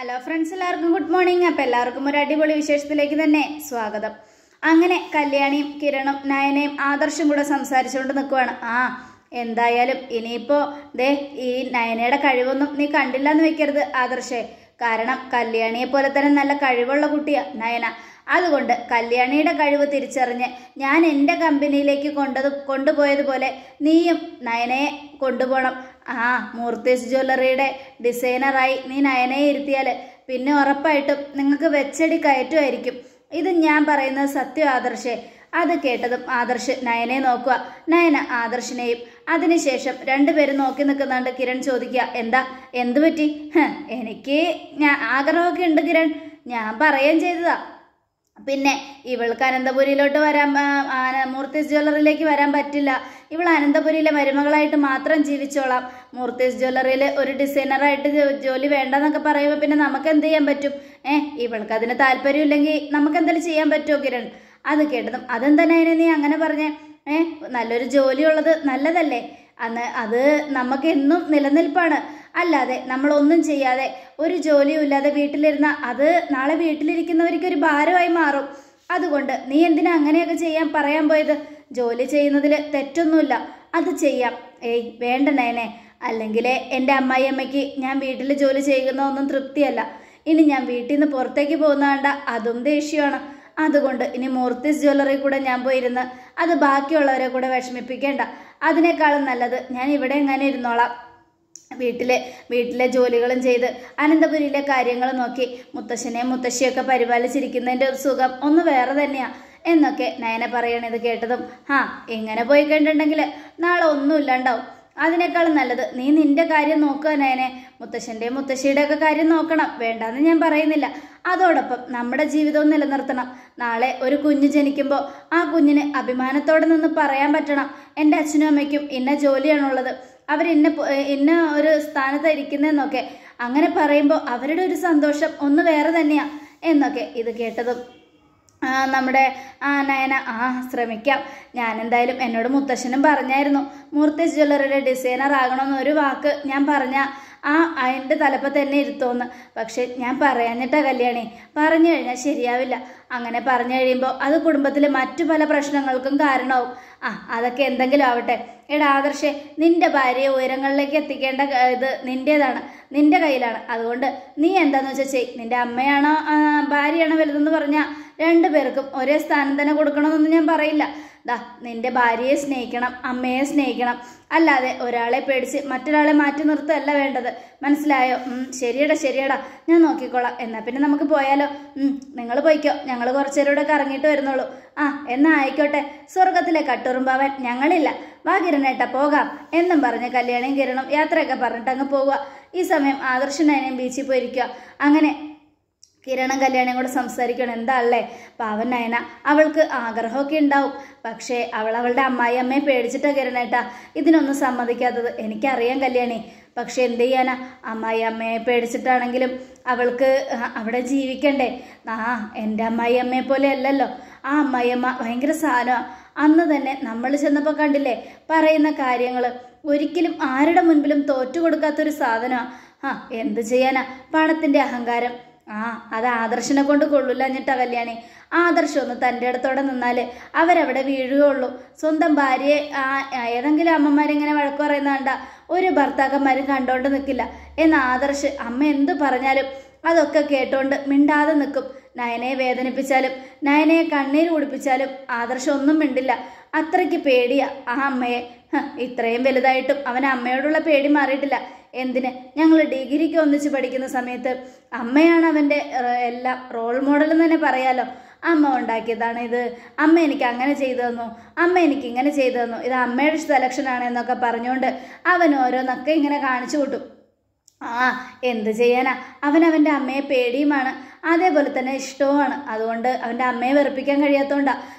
Hello friends, എല്ലാവർക്കും good morning. അപ്പോൾ എല്ലാവർക്കും ഒരു അടിപൊളി വിശേഷത്തിലേക്ക് തന്നെ സ്വാഗതം. അങ്ങനെ കല്യാണിയും കിരണും നയനയും ആദർശും കൂടെ സംസാരിച്ചുകൊണ്ട് നിൽക്കുവാണ്. എന്തായാലും ഇനിയിപ്പോൾ ദേ ഈ നയനയുടെ കഴിവൊന്നും നീ കണ്ടില്ല എന്ന് വെക്കരുത് ആദർശേ. കാരണം കല്യാണിയെ പോലെ തന്നെ നല്ല കഴിവുള്ള കുട്ടിയാ നയന. അതുകൊണ്ട് കല്യാണിയുടെ കഴിവ് തിരിച്ചറിഞ്ഞ് ഞാൻ എൻ്റെ കമ്പനിയിലേക്ക് കൊണ്ടുപോയതുപോലെ നീയും നയനയെ കൊണ്ടുപോകണം. മൂർത്തീസ് ജ്വല്ലറിയുടെ ഡിസൈനറായി നീ നയനയെ ഇരുത്തിയാൽ പിന്നെ ഉറപ്പായിട്ടും നിങ്ങൾക്ക് വെച്ചടി കയറ്റുമായിരിക്കും. ഇത് ഞാൻ പറയുന്നത് സത്യം ആദർശേ. അത് കേട്ടതും ആദർശ് നയനയെ നോക്കുക, നയന ആദർശിനെയും. അതിനുശേഷം രണ്ടുപേരും നോക്കി നിൽക്കുന്നുണ്ട്. കിരൺ ചോദിക്കുക, എന്തു പറ്റി? എനിക്ക് ആഗ്രഹമൊക്കെ ഉണ്ട് കിരൺ, ഞാൻ പറയുകയും ചെയ്തതാ. പിന്നെ ഇവൾക്ക് അനന്തപുരിയിലോട്ട് മൂർത്തീസ് ജ്വല്ലറിയിലേക്ക് വരാൻ പറ്റില്ല. ഇവൾ അനന്തപുരിയിലെ മരുമകളായിട്ട് മാത്രം ജീവിച്ചോളാം. മൂർത്തീസ് ജ്വല്ലറിയിൽ ഒരു ഡിസൈനറായിട്ട് ജോലി വേണ്ടെന്നൊക്കെ പറയുമ്പോൾ പിന്നെ നമുക്ക് എന്ത് ചെയ്യാൻ പറ്റും? ഇവൾക്ക് അതിന് താല്പര്യമില്ലെങ്കിൽ നമുക്ക് എന്തെങ്കിലും ചെയ്യാൻ പറ്റുമോ കിരൺ? അത് കേട്ടതും അതെന്താ നീ അങ്ങനെ പറഞ്ഞേ? നല്ലൊരു ജോലിയുള്ളത് നല്ലതല്ലേ? അത് നമുക്ക് എന്നും നിലനിൽപ്പാണ്. അല്ലാതെ നമ്മളൊന്നും ചെയ്യാതെ ഒരു ജോലിയും ഇല്ലാതെ വീട്ടിലിരുന്ന അത് നാളെ വീട്ടിലിരിക്കുന്നവർക്ക് ഒരു ഭാരമായി മാറും. അതുകൊണ്ട് നീ എന്തിനാ അങ്ങനെയൊക്കെ പറയാൻ പോയത്? ജോലി ചെയ്യുന്നതിൽ തെറ്റൊന്നുമില്ല, അത് ചെയ്യാം. വേണ്ട നയനെ, അല്ലെങ്കിൽ എൻ്റെ അമ്മായിയമ്മയ്ക്ക് ഞാൻ വീട്ടിൽ ജോലി ചെയ്യുന്നതൊന്നും തൃപ്തിയല്ല. ഇനി ഞാൻ വീട്ടിൽ നിന്ന് പുറത്തേക്ക് പോകുന്ന കണ്ട അതും ദേഷ്യമാണ്. അതുകൊണ്ട് ഇനി മൂർത്തീസ് ജ്വല്ലറി കൂടെ ഞാൻ പോയിരുന്ന് അത് ബാക്കിയുള്ളവരെ കൂടെ വിഷമിപ്പിക്കേണ്ട. അതിനേക്കാളും നല്ലത് ഞാൻ ഇവിടെ എങ്ങനെ ഇരുന്നോളാം. വീട്ടിലെ ജോലികളും ചെയ്ത് അനന്തപുരിയിലെ കാര്യങ്ങൾ നോക്കി മുത്തശ്ശനെയും മുത്തശ്ശിയൊക്കെ പരിപാലിച്ചിരിക്കുന്നതിൻ്റെ ഒരു സുഖം ഒന്ന് വേറെ തന്നെയാ എന്നൊക്കെ നയന പറയണത് കേട്ടതും എങ്ങനെ പോയി കണ്ടിട്ടുണ്ടെങ്കിൽ നാളെ ഒന്നും ഇല്ലാണ്ടാവും. അതിനേക്കാളും നല്ലത് നീ നിന്റെ കാര്യം നോക്കുക നയനെ. മുത്തശ്ശൻ്റെയും മുത്തശ്ശിയുടെ ഒക്കെ കാര്യം നോക്കണം, വേണ്ടാന്ന് ഞാൻ പറയുന്നില്ല. അതോടൊപ്പം നമ്മുടെ ജീവിതവും നിലനിർത്തണം. നാളെ ഒരു കുഞ്ഞ് ജനിക്കുമ്പോൾ ആ കുഞ്ഞിന് അഭിമാനത്തോടെ നിന്ന് പറയാൻ പറ്റണം, എൻ്റെ അച്ഛനും അമ്മയ്ക്കും ഇന്ന ജോലിയാണുള്ളത്, ഇന്ന ഒരു സ്ഥാനത്ത് ഇരിക്കുന്നതെന്നൊക്കെ. അങ്ങനെ പറയുമ്പോൾ അവരുടെ ഒരു സന്തോഷം ഒന്ന് വേറെ തന്നെയാ എന്നൊക്കെ. ഇത് കേട്ടതും നമ്മുടെ നയന ശ്രമിക്കാം. ഞാൻ എന്തായാലും എന്നോട് മുത്തശ്ശനും പറഞ്ഞായിരുന്നു മൂർത്തീസ് ജ്വല്ലറിയുടെ ഡിസൈനർ ആകണമെന്ന് ഒരു വാക്ക് ഞാൻ പറഞ്ഞ അതിൻ്റെ തലപ്പം തന്നെ ഇരുത്തോന്ന്. പക്ഷെ ഞാൻ പറയാഞ്ഞിട്ടാ കല്യാണി. പറഞ്ഞു കഴിഞ്ഞാൽ ശരിയാവില്ല. അങ്ങനെ പറഞ്ഞു കഴിയുമ്പോൾ അത് കുടുംബത്തിലെ മറ്റു പല പ്രശ്നങ്ങൾക്കും കാരണമാവും. അതൊക്കെ എന്തെങ്കിലും ആവട്ടെ. ആദർശേ, നിന്റെ ഭാര്യയെ ഉയരങ്ങളിലേക്ക് എത്തിക്കേണ്ട ഇത് നിൻ്റേതാണ്, നിന്റെ കയ്യിലാണ്. അതുകൊണ്ട് നീ എന്താന്ന് വെച്ചാൽ ചെയ്. നിന്റെ അമ്മയാണോ ഭാര്യയാണോ വലുതെന്ന് പറഞ്ഞാൽ രണ്ടുപേർക്കും ഒരേ സ്ഥാനം തന്നെ കൊടുക്കണമെന്നൊന്നും ഞാൻ പറയില്ല. നിന്റെ ഭാര്യയെ സ്നേഹിക്കണം, അമ്മയെ സ്നേഹിക്കണം. അല്ലാതെ ഒരാളെ പേടിച്ച് മറ്റൊരാളെ മാറ്റി നിർത്തുകയല്ല വേണ്ടത്. മനസ്സിലായോ? ശരിയടാ, ഞാൻ നോക്കിക്കോളാം. എന്നാൽ പിന്നെ നമുക്ക് പോയാലോ? നിങ്ങൾ പോയിക്കോ, ഞങ്ങൾ കുറച്ചേരൂടെ കറങ്ങിയിട്ട് വരുന്നുള്ളൂ. എന്നാ ആയിക്കോട്ടെ. സ്വർഗത്തിലെ കട്ടുറുമ്പാവാൻ ഞങ്ങളില്ല. വാ കിരണേട്ടാ, പോകാം എന്നും പറഞ്ഞ് കല്യാണിയും കിരണും യാത്രയൊക്കെ പറഞ്ഞിട്ട് അങ്ങ് പോവുക. ഈ സമയം ആദർശനയനയും ബീച്ചിൽ പോയിരിക്കുക. അങ്ങനെ കിരണും കല്യാണിയും കൂടെ സംസാരിക്കണം. എന്താ അല്ലേ പാവൻ നയന, അവൾക്ക് ആഗ്രഹമൊക്കെ ഉണ്ടാവും. പക്ഷേ അവളുടെ അമ്മായിയമ്മയെ പേടിച്ചിട്ടാ കിരണേട്ടാ ഇതിനൊന്നും സമ്മതിക്കാത്തത്. എനിക്കറിയാം കല്യാണി. പക്ഷെ എന്ത് ചെയ്യാനാ, അമ്മായിയമ്മയെ പേടിച്ചിട്ടാണെങ്കിലും അവൾക്ക് അവിടെ ജീവിക്കണ്ടേ. എൻ്റെ അമ്മായിയമ്മയെ പോലെ അല്ലല്ലോ. ആ അമ്മായിയമ്മ ഭയങ്കര സാധനമാണ്. അന്ന് തന്നെ നമ്മൾ ചെന്നപ്പോൾ കണ്ടില്ലേ പറയുന്ന കാര്യങ്ങൾ. ഒരിക്കലും ആരുടെ മുൻപിലും തോറ്റു കൊടുക്കാത്തൊരു സാധനമാണ്. എന്ത് ചെയ്യാനാ, പണത്തിൻ്റെ അഹങ്കാരം. അത് ആദർശനെ കൊണ്ട് കൊള്ളില്ല എന്നിട്ടാ കല്യാണി. ആദർശം ഒന്ന് തൻ്റെ അടുത്തോടെ നിന്നാൽ അവരവിടെ വീഴുകയുള്ളൂ. സ്വന്തം ഭാര്യയെ ഏതെങ്കിലും അമ്മമാരിങ്ങനെ വഴക്ക് പറയുന്നതാണ്ട ഒരു ഭർത്താക്കന്മാരും കണ്ടോണ്ട് നിൽക്കില്ല. എന്നാൽ ആദർശ് അമ്മ എന്തു പറഞ്ഞാലും അതൊക്കെ കേട്ടോണ്ട് മിണ്ടാതെ നിൽക്കും. നയനയെ വേദനിപ്പിച്ചാലും നയനയെ കണ്ണീര് കുടിപ്പിച്ചാലും ആദർശം ഒന്നും മിണ്ടില്ല. അത്രയ്ക്ക് പേടിയാ ആ അമ്മയെ. ഇത്രയും വലുതായിട്ടും അവൻ അമ്മയോടുള്ള പേടി മാറിയിട്ടില്ല. എന്തിന്, ഞങ്ങൾ ഡിഗ്രിക്ക് ഒന്നിച്ച് പഠിക്കുന്ന സമയത്ത് അമ്മയാണ് അവൻ്റെ എല്ലാം റോൾ മോഡൽ എന്ന് തന്നെ പറയാലോ. അമ്മ ഉണ്ടാക്കിയതാണ് ഇത്, അമ്മ എനിക്ക് അങ്ങനെ ചെയ്തു തന്നു, അമ്മ എനിക്ക് ഇങ്ങനെ ചെയ്തു തന്നു, ഇത് അമ്മയുടെ സെലക്ഷനാണ് എന്നൊക്കെ പറഞ്ഞുകൊണ്ട് അവൻ ഓരോന്നൊക്കെ ഇങ്ങനെ കാണിച്ചു കൂട്ടും. എന്ത് ചെയ്യാനാ, അവൻ്റെ അമ്മയെ പേടിയുമാണ്, അതേപോലെ തന്നെ ഇഷ്ടവുമാണ്. അതുകൊണ്ട് അവൻ്റെ അമ്മയെ വെറുപ്പിക്കാൻ കഴിയാത്തതുകൊണ്ടാണ്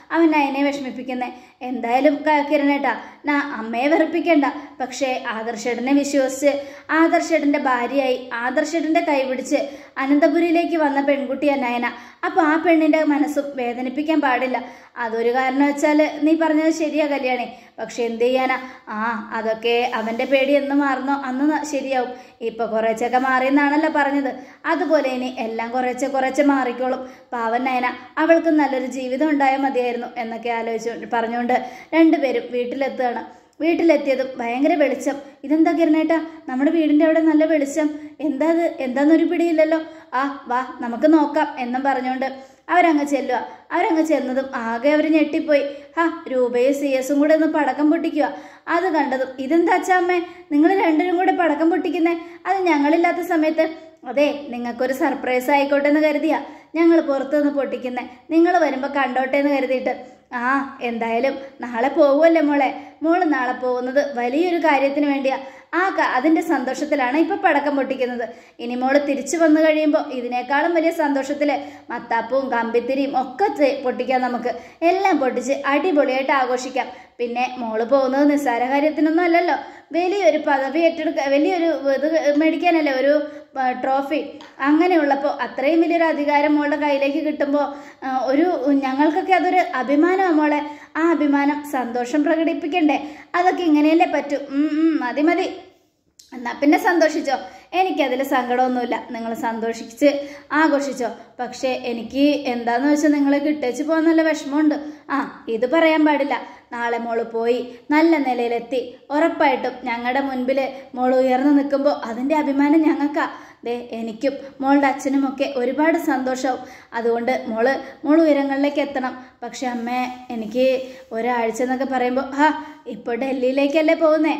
അവൻ നയനെ വിഷമിപ്പിക്കുന്നത്. എന്തായാലും കിരണേട്ടാ, അമ്മയെ വെറുപ്പിക്കണ്ട. പക്ഷേ ആദർശേട്ടനെ വിശ്വസിച്ച് ആദർശേട്ടൻ്റെ ഭാര്യയായി ആദർശേട്ടൻ്റെ കൈപിടിച്ച് അനന്തപുരിയിലേക്ക് വന്ന പെൺകുട്ടിയാണ് നയന. അപ്പോൾ ആ പെണ്ണിൻ്റെ മനസ്സും വേദനിപ്പിക്കാൻ പാടില്ല. അതൊരു കാരണം വെച്ചാൽ നീ പറഞ്ഞത് ശരിയാ കല്യാണി. പക്ഷെ എന്ത് ചെയ്യാനാ? അതൊക്കെ അവൻ്റെ പേടി എന്ന് മാറുന്നോ അന്ന് ശരിയാവും. ഇപ്പൊ കുറേച്ചൊക്കെ മാറിയെന്നാണല്ലോ പറഞ്ഞത്. അതുപോലെ ഇനി എല്ലാം കുറേശ്ശെ മാറിക്കോളും. പാവൻ നയന, അവൾക്ക് നല്ലൊരു ജീവിതം ഉണ്ടായാൽ മതിയായിരുന്നു എന്നൊക്കെ പറഞ്ഞുകൊണ്ട് രണ്ടുപേരും വീട്ടിലെത്തുകയാണ്. വീട്ടിലെത്തിയതും ഭയങ്കര വെളിച്ചം. ഇതെന്താ കിരണേട്ടാ, നമ്മുടെ വീടിൻ്റെ അവിടെ നല്ല വെളിച്ചം, എന്താന്നൊരു പിടിയില്ലല്ലോ. വാ നമുക്ക് നോക്കാം എന്നും പറഞ്ഞുകൊണ്ട് അവരങ്ങ് ചെല്ലുക. അവരങ്ങ് ചെന്നതും ആകെ അവർ ഞെട്ടിപ്പോയി. രൂപയും CS-ഉം കൂടെ ഒന്ന് പടക്കം പൊട്ടിക്കുക. അത് കണ്ടതും ഇതെന്താ അച്ഛാമ്മേ, നിങ്ങൾ രണ്ടുപേരും കൂടെ പടക്കം പൊട്ടിക്കുന്നേ? അത് ഞങ്ങളില്ലാത്ത സമയത്ത്? അതെ, നിങ്ങൾക്കൊരു സർപ്രൈസ് ആയിക്കോട്ടെ എന്ന് കരുതിയാ ഞങ്ങൾ പുറത്തുനിന്ന് പൊട്ടിക്കുന്നേ. നിങ്ങൾ വരുമ്പോൾ കണ്ടോട്ടെ എന്ന് കരുതിയിട്ട്. എന്തായാലും നാളെ പോവുമല്ലേ മോള് നാളെ പോകുന്നത് വലിയൊരു കാര്യത്തിന് വേണ്ടിയാ. അതിൻ്റെ സന്തോഷത്തിലാണ് ഇപ്പം പടക്കം പൊട്ടിക്കുന്നത്. ഇനി മോള് തിരിച്ചു വന്നു കഴിയുമ്പോൾ ഇതിനേക്കാളും വലിയ സന്തോഷത്തിൽ മത്താപ്പവും കമ്പിത്തിരിയും ഒക്കെ പൊട്ടിക്കാം. നമുക്ക് എല്ലാം പൊട്ടിച്ച് അടിപൊളിയായിട്ട് ആഘോഷിക്കാം. പിന്നെ മോള് പോകുന്നത് നിസ്സാര കാര്യത്തിനൊന്നും അല്ലല്ലോ. വലിയൊരു പദവി വലിയൊരു ഇത് മേടിക്കാനല്ലേ, ഒരു ട്രോഫി. അങ്ങനെയുള്ളപ്പോൾ അത്രയും വലിയൊരു അധികാരം മോളുടെ കയ്യിലേക്ക് കിട്ടുമ്പോൾ ഞങ്ങൾക്കൊക്കെ അതൊരു അഭിമാനമാണ് മോളെ. ആ അഭിമാനം സന്തോഷം പ്രകടിപ്പിക്കണ്ടേ? അതൊക്കെ ഇങ്ങനെയല്ലേ പറ്റൂ. മതി. എന്നാ പിന്നെ സന്തോഷിച്ചോ, എനിക്കതിൽ സങ്കടമൊന്നുമില്ല. നിങ്ങൾ സന്തോഷിച്ച് ആഘോഷിച്ചോ. പക്ഷേ എനിക്ക് എന്താന്ന് വെച്ചാൽ നിങ്ങളെ കിട്ടേച്ച് പോകാൻ നല്ല വിഷമമുണ്ട്. ഇത് പറയാൻ പാടില്ല. നാളെ മോള് പോയി നല്ല നിലയിലെത്തി ഉറപ്പായിട്ടും ഞങ്ങളുടെ മുൻപിൽ മോൾ ഉയർന്നു നിൽക്കുമ്പോൾ അതിൻ്റെ അഭിമാനം ഞങ്ങൾക്കാ. എനിക്കും മോളുടെ അച്ഛനുമൊക്കെ ഒരുപാട് സന്തോഷമാവും. അതുകൊണ്ട് മോള് ഉയരങ്ങളിലേക്ക് എത്തണം. പക്ഷെ അമ്മേ, എനിക്ക് ഒരാഴ്ച എന്നൊക്കെ പറയുമ്പോൾ ഇപ്പോൾ ഡൽഹിയിലേക്കല്ലേ പോകുന്നേ.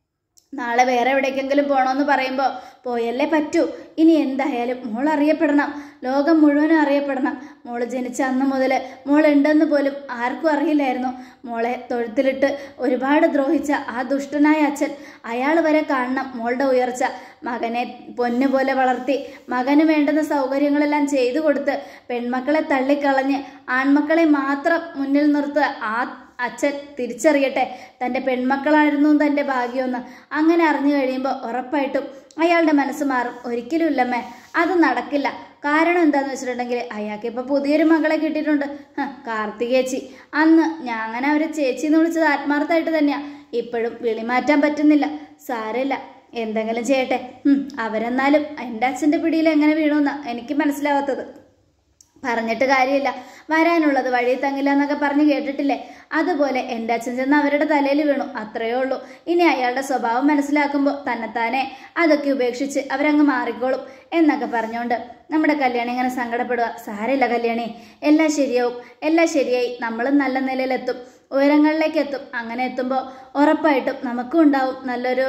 നാളെ വേറെ എവിടേക്കെങ്കിലും പോകണമെന്ന് പറയുമ്പോൾ പോയല്ലേ പറ്റൂ. ഇനി എന്തായാലും മോൾ അറിയപ്പെടണം, ലോകം മുഴുവനും അറിയപ്പെടണം. മോള് ജനിച്ച അന്ന് മുതൽ മോളുണ്ടെന്ന് പോലും ആർക്കും അറിയില്ലായിരുന്നു. മോളെ തൊഴുത്തിലിട്ട് ഒരുപാട് ദ്രോഹിച്ച ആ ദുഷ്ടനായ അച്ഛൻ, അയാൾ വരെ കാണണം മോളുടെ ഉയർച്ച. മകനെ പൊന്നുപോലെ വളർത്തി മകന് വേണ്ടുന്ന സൗകര്യങ്ങളെല്ലാം ചെയ്തു കൊടുത്ത് പെൺമക്കളെ തള്ളിക്കളഞ്ഞ് ആൺമക്കളെ മാത്രം മുന്നിൽ നിർത്തുക ആ അച്ഛൻ തിരിച്ചറിയട്ടെ തൻ്റെ പെൺമക്കളായിരുന്നു തൻ്റെ ഭാഗ്യമെന്ന്. അങ്ങനെ അറിഞ്ഞു കഴിയുമ്പോൾ ഉറപ്പായിട്ടും അയാളുടെ മനസ്സ് മാറും. ഒരിക്കലും ഇല്ലമ്മേ, അത് നടക്കില്ല. കാരണം എന്താണെന്ന് വെച്ചിട്ടുണ്ടെങ്കിൽ അയാൾക്ക് ഇപ്പോൾ പുതിയൊരു മകളെ കിട്ടിയിട്ടുണ്ട്, കാർത്തികേച്ചി. അന്ന് ഞാൻ അങ്ങനെ അവരെ ചേച്ചി എന്ന് വിളിച്ചത് ആത്മാർത്ഥമായിട്ട് തന്നെയാണ്. ഇപ്പോഴും വിളി മാറ്റാൻ പറ്റുന്നില്ല. സാരമില്ല, എന്തെങ്കിലും ചെയ്യട്ടെ. അവരെന്നാലും എൻ്റെ അച്ഛൻ്റെ പിടിയിൽ എങ്ങനെ വീണമെന്നാണ് എനിക്ക് മനസ്സിലാവാത്തത്. പറഞ്ഞിട്ട് കാര്യമില്ല, വരാനുള്ളത് വഴി തങ്ങില്ല എന്നൊക്കെ പറഞ്ഞ് കേട്ടിട്ടില്ലേ? അതുപോലെ എൻ്റെ അച്ഛൻ ചെന്ന് അവരുടെ തലയിൽ വീണു, അത്രയേ ഉള്ളൂ. ഇനി അയാളുടെ സ്വഭാവം മനസ്സിലാക്കുമ്പോൾ തന്നെത്താനെ അതൊക്കെ ഉപേക്ഷിച്ച് അവരങ്ങ് മാറിക്കോളും എന്നൊക്കെ പറഞ്ഞുകൊണ്ട് നമ്മുടെ കല്യാണി ഇങ്ങനെ സങ്കടപ്പെടുക. സാരമില്ല കല്യാണി, എല്ലാം ശരിയാവും, എല്ലാം ശരിയായി. നമ്മളും നല്ല നിലയിലെത്തും, ഉയരങ്ങളിലേക്ക് എത്തും. അങ്ങനെ എത്തുമ്പോൾ ഉറപ്പായിട്ടും നമുക്കും ഉണ്ടാവും നല്ലൊരു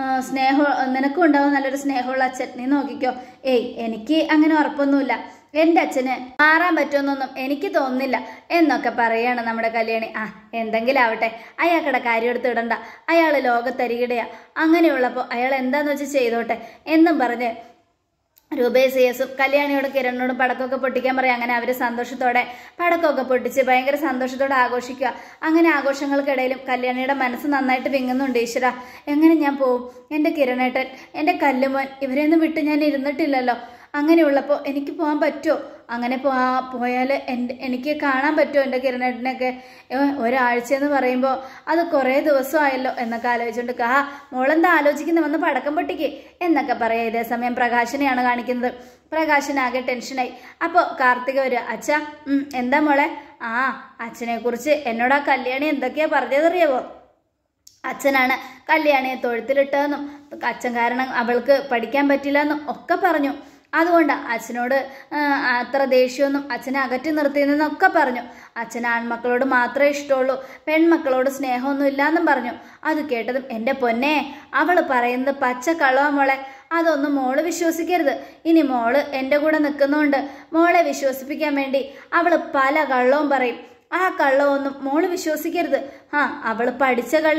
നിനക്കും ഉണ്ടാവും നല്ലൊരു സ്നേഹമുള്ള അച്ഛൻ. നീ നോക്കിക്കോ. എനിക്ക് അങ്ങനെ ഉറപ്പൊന്നുമില്ല. എൻ്റെ അച്ഛന് മാറാൻ പറ്റുമെന്നൊന്നും എനിക്ക് തോന്നുന്നില്ല എന്നൊക്കെ പറയാണ് നമ്മുടെ കല്യാണി. എന്തെങ്കിലും ആവട്ടെ, അയാൾക്കടെ കാര്യം എടുത്ത് ഇടണ്ട. അയാൾ ലോകത്തരികിടയാ. അങ്ങനെയുള്ളപ്പോൾ അയാൾ എന്താന്ന് വെച്ച് ചെയ്തോട്ടെ എന്നും പറഞ്ഞ് രൂപേ CS-ഉം കല്യാണിയോടും കിരണിനോടും പടക്കമൊക്കെ പൊട്ടിക്കാൻ പറയും. അങ്ങനെ അവർ സന്തോഷത്തോടെ പടക്കമൊക്കെ പൊട്ടിച്ച് ഭയങ്കര സന്തോഷത്തോടെ ആഘോഷിക്കുക. അങ്ങനെ ആഘോഷങ്ങൾക്കിടയിലും കല്യാണിയുടെ മനസ്സ് നന്നായിട്ട് വിങ്ങുന്നുണ്ട്. ഈശ്വര, എങ്ങനെ ഞാൻ പോവും? എൻ്റെ കിരണേട്ടൻ, എൻ്റെ കല്ലുമോൻ, ഇവരെയൊന്നും വിട്ട് ഞാൻ ഇരുന്നിട്ടില്ലല്ലോ. അങ്ങനെയുള്ളപ്പോൾ എനിക്ക് പോകാൻ പറ്റുമോ? അങ്ങനെ പോയാൽ എനിക്ക് കാണാൻ പറ്റുമോ എൻ്റെ കിരണേട്ടനൊക്കെ? ഒരാഴ്ച എന്ന് പറയുമ്പോൾ അത് കുറേ ദിവസമായല്ലോ എന്നൊക്കെ ആലോചിച്ചുകൊണ്ട് മോളെന്താ ആലോചിക്കുന്നത്, വന്ന് പടക്കം പൊട്ടിക്ക് എന്നൊക്കെ പറയാം. ഇതേ സമയം പ്രകാശനെയാണ് കാണിക്കുന്നത്. പ്രകാശനാകെ ടെൻഷനായി. അപ്പോൾ കാർത്തിക വരിക. അച്ഛാ, എന്താ മോളെ? അച്ഛനെ കുറിച്ച് എന്നോട് ആ കല്യാണി എന്തൊക്കെയാ പറഞ്ഞതറിയാവോ? അച്ഛനാണ് കല്യാണിയെ തൊഴുത്തിലിട്ടതെന്നും അച്ഛൻ കാരണം അവൾക്ക് പഠിക്കാൻ പറ്റില്ല എന്നും ഒക്കെ പറഞ്ഞു. അതുകൊണ്ട് അച്ഛനോട് അത്ര ദേഷ്യമൊന്നും അച്ഛനെ അകറ്റി നിർത്തിയെന്നൊക്കെ പറഞ്ഞു. അച്ഛൻ ആൺമക്കളോട് മാത്രമേ ഇഷ്ടമുള്ളൂ, പെൺമക്കളോട് സ്നേഹമൊന്നും ഇല്ലാന്നും പറഞ്ഞു. അത് കേട്ടതും എൻ്റെ പൊന്നെ, അവൾ പറയുന്നത് പച്ച കള്ളവാ മോളെ. അതൊന്നും മോള് വിശ്വസിക്കരുത്. ഇനി മോള് എൻ്റെ കൂടെ നിൽക്കുന്നതുകൊണ്ട് മോളെ വിശ്വസിപ്പിക്കാൻ വേണ്ടി അവൾ പല കള്ളവും പറയും. ആ കള്ളമൊന്നും മോള് വിശ്വസിക്കരുത്. അവൾ പഠിച്ച കള്ളിയാ.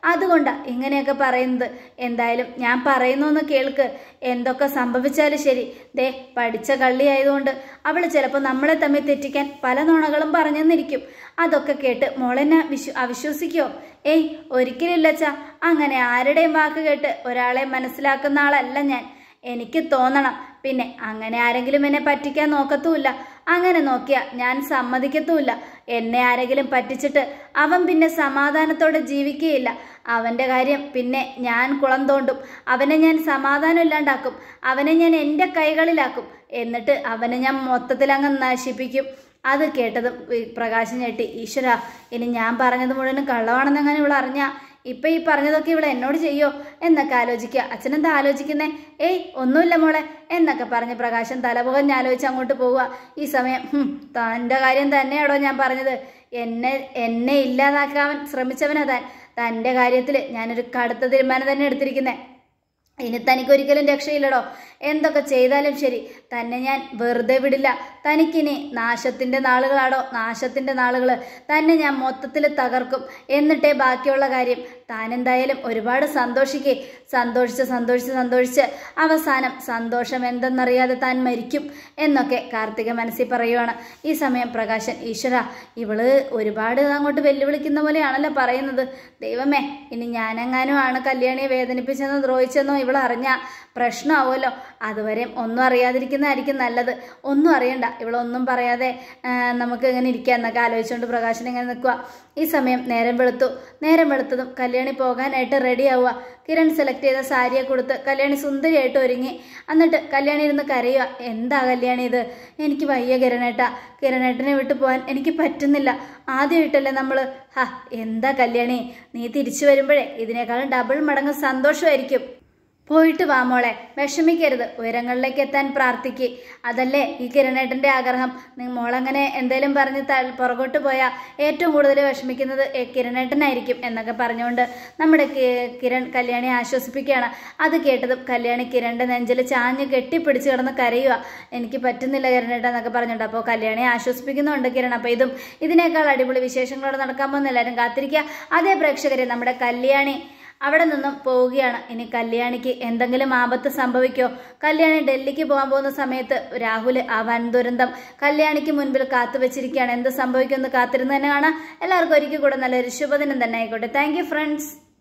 അതുകൊണ്ടാണ് ഇങ്ങനെയൊക്കെ പറയുന്നത്. എന്തായാലും ഞാൻ പറയുന്നൊന്ന് കേൾക്ക്. എന്തൊക്കെ സംഭവിച്ചാലും ശരി, ദേ പഠിച്ച കള്ളിയായതുകൊണ്ട് അവൾ ചിലപ്പോൾ നമ്മളെ തമ്മിൽ തെറ്റിക്കാൻ പല നുണകളും പറഞ്ഞെന്നിരിക്കും. അതൊക്കെ കേട്ട് മോളെന്നെ അവിശ്വസിക്കോ? ഏയ് ഒരിക്കലില്ലച്ചാ. അങ്ങനെ ആരുടെയും വാക്ക് കേട്ട് ഒരാളെ മനസ്സിലാക്കുന്ന ആളല്ല ഞാൻ. എനിക്ക് തോന്നണം. പിന്നെ അങ്ങനെ ആരെങ്കിലും എന്നെ പറ്റിക്കാൻ നോക്കത്തുമില്ല. അങ്ങനെ നോക്കിയാൽ ഞാൻ സമ്മതിക്കത്തുമില്ല. എന്നെ ആരെങ്കിലും പറ്റിച്ചിട്ട് അവൻ പിന്നെ സമാധാനത്തോടെ ജീവിക്കുകയില്ല. അവൻ്റെ കാര്യം പിന്നെ ഞാൻ കുളം തോണ്ടും. അവനെ ഞാൻ സമാധാനം ഇല്ലാണ്ടാക്കും. അവനെ ഞാൻ എൻ്റെ കൈകളിലാക്കും. എന്നിട്ട് അവനെ ഞാൻ മൊത്തത്തിൽ അങ്ങ് നശിപ്പിക്കും. അത് കേട്ടതും പ്രകാശം ഞെട്ടി. ഈശ്വര, ഇനി ഞാൻ പറഞ്ഞത് മുഴുവനും കള്ളമാണെന്നങ്ങനെ ഇവൾ അറിഞ്ഞാ ഇപ്പം ഈ പറഞ്ഞതൊക്കെ ഇവിടെ എന്നോട് ചെയ്യോ എന്നൊക്കെ ആലോചിക്കുക. അച്ഛനെന്താ ആലോചിക്കുന്നേ? ഏയ് ഒന്നുമില്ല മോളെ എന്നൊക്കെ പറഞ്ഞ് പ്രകാശം തലപുകഞ്ഞ് ആലോചിച്ച് അങ്ങോട്ട് പോവുക. ഈ സമയം തൻ്റെ കാര്യം തന്നെയാണോ ഞാൻ പറഞ്ഞത്? എന്നെ ഇല്ലാതാക്കാൻ ശ്രമിച്ചവനാ താൻ. തൻ്റെ കാര്യത്തിൽ ഞാനൊരു കടുത്ത തീരുമാനം തന്നെ എടുത്തിരിക്കുന്നേ. ഇനി തനിക്കൊരിക്കലും രക്ഷയില്ലടോ. എന്തൊക്കെ ചെയ്താലും ശരി, തന്നെ ഞാൻ വെറുതെ വിടില്ല. തനിക്കിനി നാശത്തിൻ്റെ നാളുകളാടോ, നാശത്തിൻ്റെ നാളുകൾ. തന്നെ ഞാൻ മൊത്തത്തിൽ തകർക്കും. എന്നിട്ടേ ബാക്കിയുള്ള കാര്യം. താൻ എന്തായാലും ഒരുപാട് സന്തോഷിക്കേ. സന്തോഷിച്ച് അവസാനം സന്തോഷം എന്തെന്നറിയാതെ താൻ മരിക്കും എന്നൊക്കെ കാർത്തിക മനസ്സിൽ പറയുവാണ്. ഈ സമയം പ്രകാശൻ, ഈശ്വര, ഇവള് ഒരുപാട് അങ്ങോട്ട് വെല്ലുവിളിക്കുന്ന പോലെയാണല്ലോ പറയുന്നത്. ദൈവമേ, ഇനി ഞാനെങ്ങാനും ആണ് കല്യാണിയെ വേദനിപ്പിച്ചെന്നോ ദ്രോഹിച്ചെന്നോ ഇവളറിഞ്ഞാൽ പ്രശ്നമാവുമല്ലോ. അതുവരെ ഒന്നും അറിയാതിരിക്കുന്നതായിരിക്കും നല്ലത്. ഒന്നും അറിയണ്ട, ഇവളൊന്നും പറയാതെ നമുക്ക് ഇങ്ങനെ ഇരിക്കുക എന്നൊക്കെ ആലോചിച്ചുകൊണ്ട് പ്രകാശൻ ഇങ്ങനെ നിൽക്കുക. ഈ സമയം നേരം വെളുത്തതും കല്യാണി പോകാനായിട്ട് റെഡി ആവുക. കിരൺ സെലക്ട് ചെയ്ത സാരിയെ കൊടുത്ത് കല്യാണി സുന്ദരിയായിട്ട് ഒരുങ്ങി. എന്നിട്ട് കല്യാണി ഇരുന്ന് കരയുക. എന്താ കല്യാണി ഇത്? എനിക്ക് വയ്യ കിരണേട്ടനെ വിട്ടു പോകാൻ എനിക്ക് പറ്റുന്നില്ല. ആദ്യമായിട്ടല്ലേ നമ്മൾ. എന്താ കല്യാണി, നീ തിരിച്ചു വരുമ്പോഴേ ഇതിനേക്കാളും ഡബിൾ മടങ്ങ് സന്തോഷമായിരിക്കും. പോയിട്ട് വാ മോളെ, വിഷമിക്കരുത്. ഉയരങ്ങളിലേക്ക് എത്താൻ പ്രാർത്ഥിക്കുക. അതല്ലേ ഈ കിരണേട്ടൻ്റെ ആഗ്രഹം. മോളങ്ങനെ എന്തേലും പറഞ്ഞ് പുറകോട്ട് പോയാൽ ഏറ്റവും കൂടുതൽ വിഷമിക്കുന്നത് കിരണേട്ടനായിരിക്കും എന്നൊക്കെ പറഞ്ഞുകൊണ്ട് നമ്മുടെ കിരൺ കല്യാണിയെ ആശ്വസിപ്പിക്കുകയാണ്. അത് കേട്ടതും കല്യാണി കിരണിൻ്റെ നെഞ്ചിൽ ചാഞ്ഞ് കെട്ടിപ്പിടിച്ച് കിടന്ന് കരയുക. എനിക്ക് പറ്റുന്നില്ല കിരണേട്ട എന്നൊക്കെ പറഞ്ഞിട്ടുണ്ട്. അപ്പോൾ കല്യാണിയെ ആശ്വസിപ്പിക്കുന്നുണ്ട് കിരൺ. അപ്പോൾ ഇതിനേക്കാൾ അടിപൊളി വിശേഷങ്ങളോട് നടക്കാൻ പോകുന്ന എല്ലാവരും കാത്തിരിക്കുക. അതേ പ്രേക്ഷകരെ, നമ്മുടെ കല്യാണി അവിടെ നിന്നും പോവുകയാണ്. ഇനി കല്യാണിക്ക് എന്തെങ്കിലും ആപത്ത് സംഭവിക്കോ? കല്യാണി ഡൽഹിക്ക് പോകാൻ പോകുന്ന സമയത്ത് രാഹുൽ ആ വൻ ദുരന്തം കല്യാണിക്ക് മുൻപിൽ കാത്തുവെച്ചിരിക്കുകയാണ്. എന്ത് സംഭവിക്കുമെന്ന് കാത്തിരുന്ന് തന്നെ കാണാം. എല്ലാവർക്കും ഒരിക്കൽ കൂടെ നല്ലൊരു ശുഭദിനം തന്നെ ആയിക്കോട്ടെ. Thank you friends.